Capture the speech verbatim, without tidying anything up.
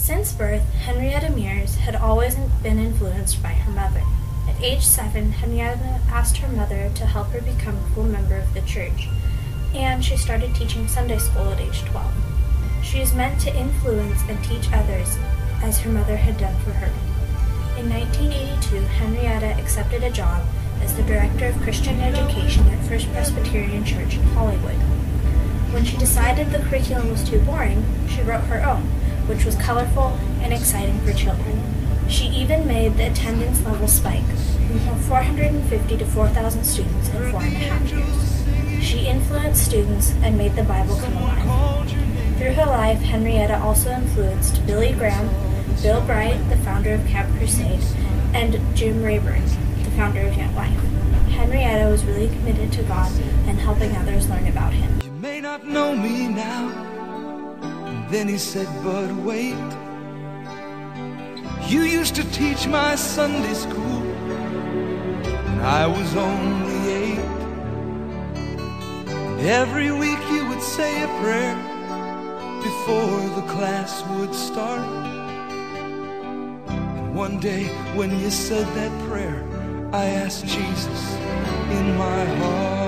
Since birth, Henrietta Mears had always been influenced by her mother. At age seven, Henrietta asked her mother to help her become a full member of the church, and she started teaching Sunday school at age twelve. She is meant to influence and teach others, as her mother had done for her. In nineteen eighty-two, Henrietta accepted a job as the Director of Christian Education at First Presbyterian Church in Hollywood. When she decided the curriculum was too boring, she wrote her own, which was colorful and exciting for children. She even made the attendance level spike from four hundred fifty to four thousand students in four and a half years. She influenced students and made the Bible come alive. Through her life, Henrietta also influenced Billy Graham, Bill Bright, the founder of Camp Crusade, and Jim Rayburn, the founder of Young Life. Henrietta was really committed to God and helping others learn about Him. You may not know me now. And then he said, but wait. You used to teach my Sunday school when I was only eight. And every week you would say a prayer before the class would start. And one day when you said that prayer, I asked Jesus in my heart.